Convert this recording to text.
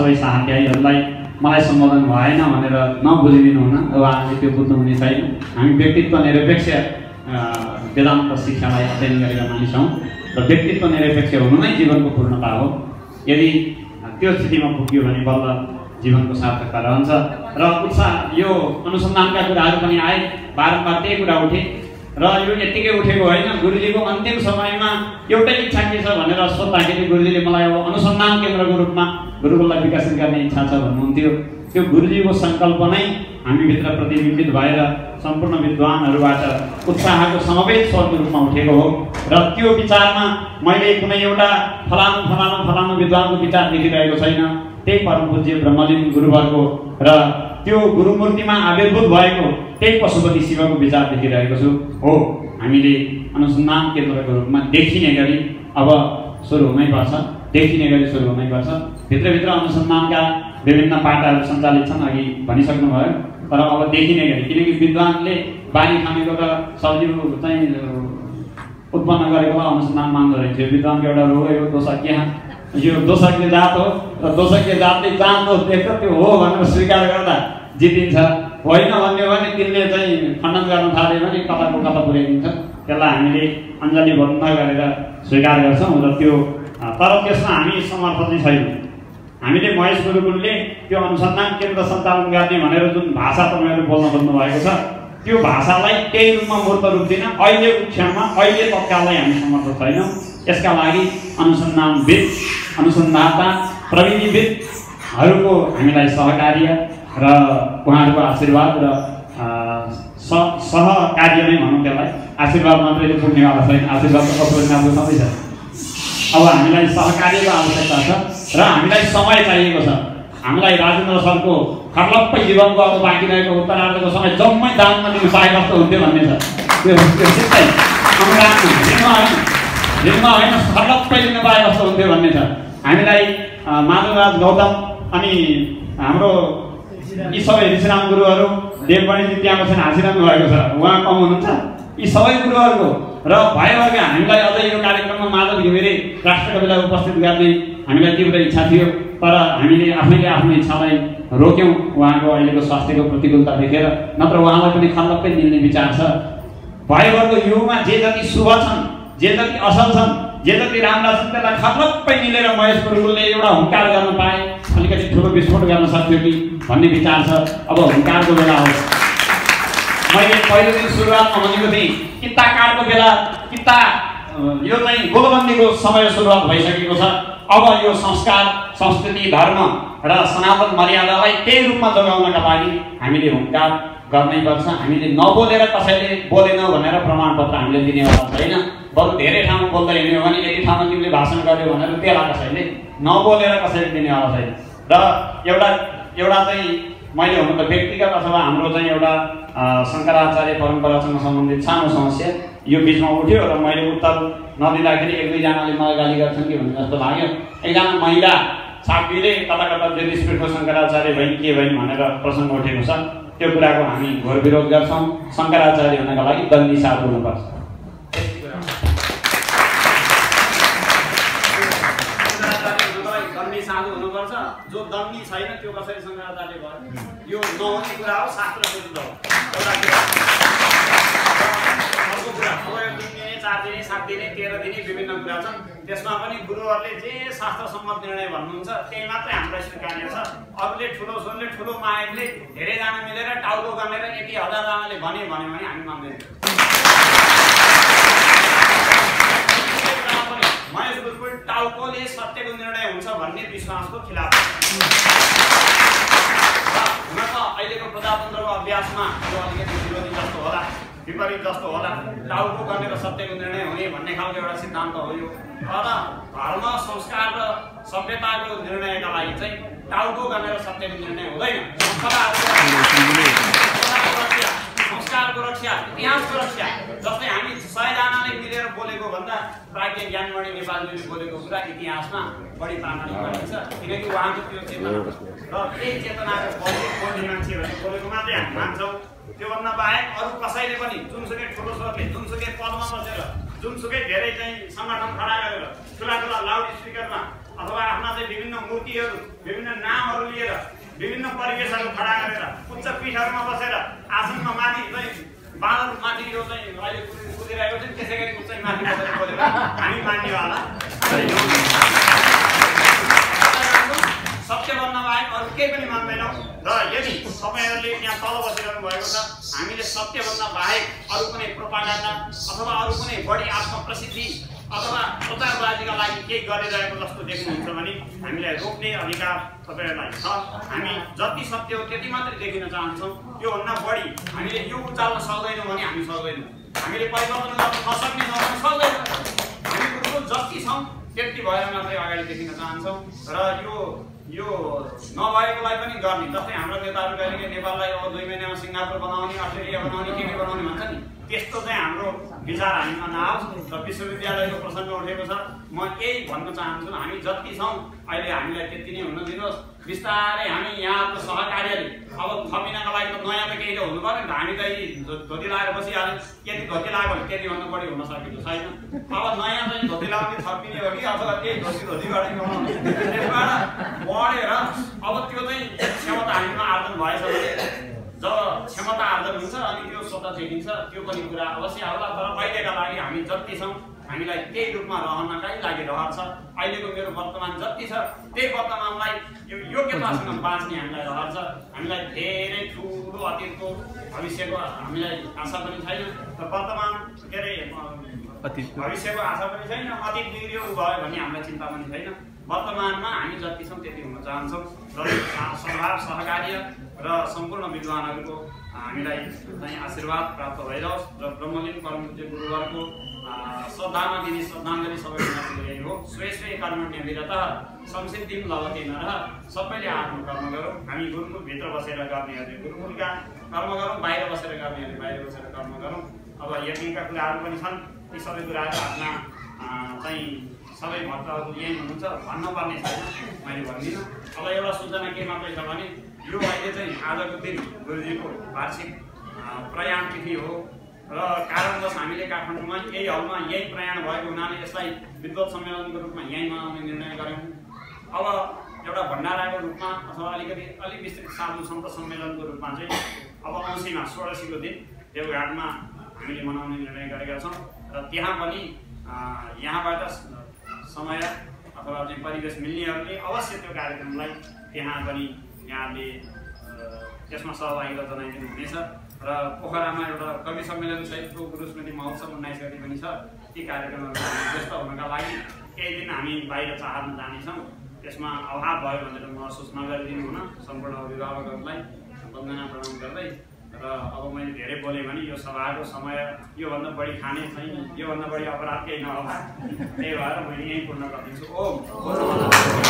सबै साथीहरूलाई मलाई सम्बोधन भएन भनेर नबुझिदिनु हुन। उहाँले त्यो बुझ्नुहुने छैन। हामी व्यक्तित्व निरपेक्ष वेदान्त शिक्षालाई अध्ययन गरेका मानिस हौँ र व्यक्तित्व निरपेक्ष हुनु नै जीवनको पूर्णता हो। यदि त्यो स्थितिमा पुग्यो भने बल्ल जीवनको सार्थकता रहन्छ। र उत्साह यो अनुसन्धानका कुराहरू पनि आए, बारम्बार त्यही कुरा उठे र यो यत्तिकै उठेको होइन। गुरुजीको अन्तिम समयमा एउटै इच्छा के छ भनेर सोद्धाखेरि गुरुजीले मलाई अब अनुसन्धान केन्द्रको रूपमा गुरुकुललाई विकसित गर्ने इच्छा छ भन्नुहुन्थ्यो। त्यो गुरुजीको सङ्कल्प नै हामीभित्र प्रतिबिम्बित भएर सम्पूर्ण विद्वानहरूबाट उत्साहको समवेत स्वरको रूपमा उठेको हो। र त्यो विचारमा मैले कुनै एउटा फलानु विद्वानको विचार देखिरहेको छैन। त्यही परम पूज्य ब्रह्मलीन गुरुवरको र त्यो गुरुमूर्तिमा आविर्भूत भएको त्यही पशुपति शिवको विचार देखिरहेको छु। हो, हामीले अनुसन्धान केन्द्रको रूपमा देखिने गरी अब सुरु हुनैपर्छ, देखिने गरी सुरु हुनैपर्छ। भित्रभित्र अनुसन्धानका विभिन्न पाटाहरू सञ्चालित छन्, अघि भनिसक्नुभयो। तर अब देखिने गरी, किनकि विद्वानले बानी खानेको र सब्जीहरू चाहिँ उत्पन्न गरेको अनुसन्धान मान्दो रहेछ। विद्वानको एउटा रोग हो दोषज्ञ। यो दोषज्ञ जात हो र दोषज्ञ जातले जहाँ दोष देख्छ त्यो हो भनेर स्वीकार गर्दा जितिन्छ। होइन भन्यो भने तिनले चाहिँ खण्डन गर्न थाल्यो भने कताको कता पुर्याइदिन्छ। त्यसलाई हामीले अञ्जली बन्द गरेर स्वीकार गर्छौँ र त्यो तर त्यसमा हामी समर्थ चाहिँ छैनौँ। हामीले महेश गुरुकुलले त्यो अनुसन्धान केन्द्र सञ्चालन गर्ने भनेर जुन भाषा तपाईँहरू बोल्न खोज्नु भएको छ त्यो भाषालाई त्यही रूपमा मूर्त रूप दिन अहिलेको क्षणमा अहिले तत्काललाई हामी समर्थ छैनौँ। यसका लागि अनुसन्धानविद, अनुसन्धाता, प्रविधिविदहरूको हामीलाई सहकार्य र उहाँहरूको आशीर्वाद र सहकार्य नै भनौँ त्यसलाई। आशीर्वाद मात्रै पुग्नेवाला छैन, आशीर्वाद त कसैले सधैँ छ। अब हामीलाई सहकार्यको आवश्यकता छ र हामीलाई समय चाहिएको छ। हामीलाई राजेन्द्र सरको खर्लप्पै जीवनको अब बाँकी रहेको उत्तरार्धको समय जम्मै दानमा दिनु सहाय कस्तो हुन्थ्यो भन्ने छ। त्यो सिधै दिनमा होइन खर्लप्पै दिनु पाए कस्तो हुन्थ्यो भन्ने छ। हामीलाई माधवराज गौतम अनि हाम्रो यी सबै ऋषिराम गुरुहरू, देवमणिजी त्यहाँ बसेर हाँसिरहनु भएको छ, उहाँ कम हुनुहुन्छ। यी सबै गुरुहरूको र भयो भने हामीलाई अझै यो कार्यक्रममा माधव घिमिरे राष्ट्रकविलाई उपस्थित गर्ने हामीलाई तीव्र इच्छा थियो। तर हामीले आफैले आफ्नो इच्छालाई रोक्यौँ उहाँको अहिलेको स्वास्थ्यको प्रतिकूलता देखेर। नत्र उहाँलाई पनि खल्लप्पै मिल्ने विचार छ। भयभरको युगमा जे जति शुभ छन्, जे जति असल छन्, जे जति राम्रा छन् त्यसलाई खल्लप्पै मिलेर महेश गुरुकुलले एउटा हुङ्कार गर्न पाए अलिकति ठुलो विस्फोट गर्न सक्थ्यो कि भन्ने विचार छ। अब हुङ्कारको बेला हो। मैले पहिलो दिन सुरुवातमा भनेको थिएँ किता कालको बेला, किता यो चाहिँ गोलबन्दीको समय सुरुवात भइसकेको छ। अब यो संस्कार, संस्कृति, धर्म र सनातन मर्यादालाई त्यही रूपमा जोगाउनका लागि हामीले हुङ्कार गर्नैपर्छ। हामीले नबोलेर कसैले बोलेनौ भनेर प्रमाणपत्र हामीले दिनेवाला छैन। बरु धेरै ठाउँमा बोल्दै हिँड्यो भने यति ठाउँमा तिमीले भाषण गर्यो भनेर त्यसलाई कसैले नबोलेर कसैले दिनेवाला छैन। र एउटा चाहिँ मैले हुन त व्यक्तिगत अथवा हाम्रो चाहिँ एउटा शङ्कराचार्य परम्परासँग सम्बन्धित सानो समस्या यो बिचमा उठ्यो र मैले उत्तर नदिँदाखेरि एक दुईजनाले मलाई गाली गर्छन् कि भन्ने जस्तो लाग्यो। एकजना महिला साथीले कता कता ज्योतिषपीठको शङ्कराचार्य भइन् के भइन् भनेर प्रसङ्ग उठेको छ। त्यो कुराको हामी घोर विरोध गर्छौँ। शङ्कराचार्य हुनका लागि दण्डी साधु हुनुपर्छ। साधु हुनुपर्छ। जो दण्डी छैन त्यो कसरी शङ्कराचार्य भयो? यो नहुने कुरा हो, शास्त्र विरुद्ध हो। अर्को कुरा अब यो 3 दिने 4 दिने 7 दिने 13 दिने विभिन्न कुरा छन्। त्यसमा पनि गुरुहरूले जे शास्त्र सम्मत निर्णय भन्नुहुन्छ त्यही मात्रै हामीलाई स्वीकार्य छ। अरूले ठुलो स्वरले ठुलो माइकले धेरैजना मिलेर टाउको गनेर यति हजारजनाले भन्यो भने हामी मान्दैनौँ। महेश गुरुकुल टाउकोले सत्यको निर्णय हुन्छ भन्ने विश्वासको खिलाफ हुन त अहिलेको प्रजातन्त्रको अभ्यासमा यो अलिकति विरोधी जस्तो होला, विपरीत जस्तो होला। टाउको गरेर सत्यको निर्णय हुने भन्ने खालको एउटा सिद्धान्त हो यो। तर धर्म, संस्कार र सभ्यताको निर्णयका लागि चाहिँ टाउको गरेर सत्यको निर्णय हुँदैन। संस्कारको रक्षा, इतिहासको रक्षा। जस्तै हामी 100 जनाले मिलेर बोलेको भन्दा प्राज्ञ ज्ञानमणि नेपालले बोलेको कुरा इतिहासमा बढी प्रामाणिक मानिन्छ। किनकि उहाँको त्यो चेतना र त्यही चेतनाको बोल्ने मान्छेहरूले बोलेको मात्रै हामी मान्छौँ। त्योभन्दा बाहेक अरू कसैले पनि जुनसुकै ठुलो स्वरले, जुनसुकै पदमा बसेर, जुनसुकै धेरै चाहिँ सङ्गठन खडा गरेर ठुला ठुला लाउड स्पिकरमा अथवा आफ्ना चाहिँ विभिन्न मूर्तिहरू विभिन्न नामहरू लिएर विभिन्न परिवेशहरू खडा गरेर उच्च पीठहरूमा बसेर आसनमा माथि चाहिँ बादल माथि यो चाहिँ अहिले कुदिरहेको छ त्यसै गरी उच्चै माथि बसेर बोलेर हामी मान्नेवाला सत्यभन्दा बाहेक अरू केही पनि मान्दैनौँ र यदि तपाईँहरूले यहाँ तल बसिरहनु भएको छ हामीले सत्यभन्दा बाहेक अरू कुनै प्रोपागान्डा अथवा अरू कुनै बढी आत्मप्रसिद्धि अथवा प्रचारबाजीका लागि केही गरिरहेको जस्तो देख्नुहुन्छ भने हामीलाई रोक्ने अधिकार तपाईँहरूलाई छ। हामी जति सत्य हो त्यति मात्रै देखिन चाहन्छौँ। योभन्दा बढी हामीले यो उचाल्न सक्दैनौँ भने हामी सक्दैनौँ। हामीले परिवर्तन गर्न नसक्ने छौँ भने सक्दैनौँ। हामी बिल्कुल जति छौँ त्यति भएर मात्रै अगाडि देखिन चाहन्छौँ र यो नभएकोलाई पनि गर्ने। जस्तै हाम्रो नेताहरू कहिले नेपाललाई अब 2 महिनामा सिङ्गापुर बनाउने अस्ट्रेलिया बनाउने के बनाउने भन्छ नि, त्यस्तो चाहिँ हाम्रो विचार हामीमा नआओस्। र विश्वविद्यालयको प्रसङ्ग उठेको छ, म यही भन्न चाहन्छु हामी जति छौँ अहिले हामीलाई त्यति नै हुन दिनुहोस्। बिस्तारै हामी यहाँको सहकार्यले अब थपिनको लागि त नयाँ त केही त हुनु पर्यो नि त। हामी त धोती लगाएर बसिहाल्यौँ, यति धोती लाग्यो भने त्यतिभन्दा बढी हुन सकेको छैन। अब नयाँ चाहिँ धोती लगाउने थपिने हो कि अथवा त्यही धोतीबाटै कमाउने, त्यसबाट बढेर अब त्यो चाहिँ क्षमता हामीमा आर्जन भएछ भने जब क्षमता आर्जन हुन्छ अनि त्यो स्वतः देखिन्छ, त्यो पनि कुरा अवश्य आउला। तर अहिलेका लागि हामी जति छौँ हामीलाई त्यही रूपमा रहनकै लागि रहर छ। अहिलेको मेरो वर्तमान जति छ त्यही वर्तमानलाई यो योग्यतासँग बाँच्ने हामीलाई रहर छ। हामीलाई धेरै ठुलो अतीतको भविष्यको हामीलाई आशा पनि छैन र वर्तमान के अरे भविष्यको आशा पनि छैन। अतीत बिग्रियो भयो भने हामीलाई चिन्ता पनि छैन। वर्तमानमा हामी जति छौँ त्यति हुन चाहन्छौँ र सद्भाव सहकार्य र सम्पूर्ण विद्वानहरूको हामीलाई चाहिँ आशीर्वाद प्राप्त भइरहोस् र ब्रह्मलिन परमपूज्य गुरुवरको श्रद्धामा दिने श्रद्धाञ्जली सबैजना यही हो। स्वे स्वे कर्मण्य विरतः संसिद्धिं लभते नरः। सबैले आफ्नो कर्म गरौँ। हामी गुरुकुलभित्र बसेर गर्नेहरूले गुरुकुलका कर्म गरौँ, बाहिर बसेर गर्नेहरूले बाहिर बसेर कर्म गरौँ। अब यज्ञका कुराहरू पनि छन्, ती सबै कुराहरू आफ्ना चाहिँ सबै भक्तहरू यही हुनुहुन्छ, भन्नुपर्ने छैन, मैले भन्दिनँ। अब एउटा सूचना के मात्रै छ भने यो अहिले चाहिँ आजको दिन गुरुजीको वार्षिक प्रयाण तिथि हो र कारणवश हामीले काठमाडौँमा यही हलमा यही प्रयाण भएको हुनाले यसलाई विद्वत सम्मेलनको रूपमा यहीँ मनाउने निर्णय गऱ्यौँ। अब एउटा भण्डाराको रूपमा अथवा अलिक विस्तृत साधु सन्त सम्मेलनको रूपमा चाहिँ अब औँसीमा 16शीको दिन देवघाटमा हामीले मनाउने निर्णय गरेका छौँ र त्यहाँ पनि यहाँबाट समय अथवा चाहिँ परिवेश मिल्नेहरूले अवश्य त्यो कार्यक्रमलाई त्यहाँ पनि यहाँले त्यसमा सहभागिता जनाइदिनु हुनेछ र पोखरामा एउटा कवि सम्मेलन सहितको गुरु स्मृति महोत्सव 19 गति पनि छ। ती कार्यक्रमहरू व्यस्त हुनका लागि केही दिन हामी बाहिर चाहन जानेछौँ। त्यसमा अभाव भयो भनेर महसुस नगरिदिनु हुन सम्पूर्ण अभिभावकहरूलाई वन्दना प्रणाम गर्दै र अब मैले धेरै बोलेँ भने यो सभाको समय योभन्दा बढी खाने छैन, योभन्दा बढी अपराध केही नहोला, त्यही भएर मैले यहीँ पूर्ण गरिदिन्छु। ओम